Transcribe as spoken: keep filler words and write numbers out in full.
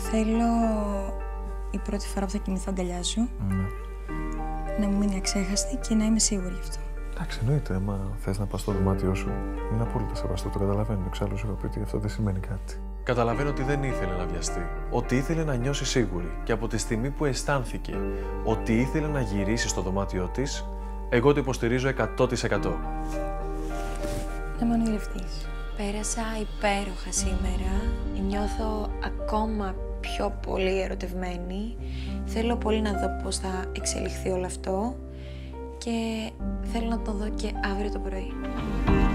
Θέλω η πρώτη φορά που θα κοιμηθώ αγκαλιά σου Ναι. να μου μείνει αξέχαστη και να είμαι σίγουρη γι' αυτό. Εντάξει, εννοείται. Μα θες να πας στο δωμάτιό σου. Είναι απόλυτα σεβαστό, το καταλαβαίνω. Εξάλλου σου είχα πει ότι αυτό δεν σημαίνει κάτι. Καταλαβαίνω ότι δεν ήθελε να βιαστεί. Ότι ήθελε να νιώσει σίγουρη. Και από τη στιγμή που αισθάνθηκε ότι ήθελε να γυρίσει στο δωμάτιό της, εγώ το υποστηρίζω εκατό τοις εκατό. Να με ονειρευτείς. Πέρασα υπέροχα σήμερα. Νιώθω ακόμα πιο πολύ ερωτευμένη. Θέλω πολύ να δω πώς θα εξελιχθεί όλο αυτό. Και θέλω να το δω και αύριο το πρωί.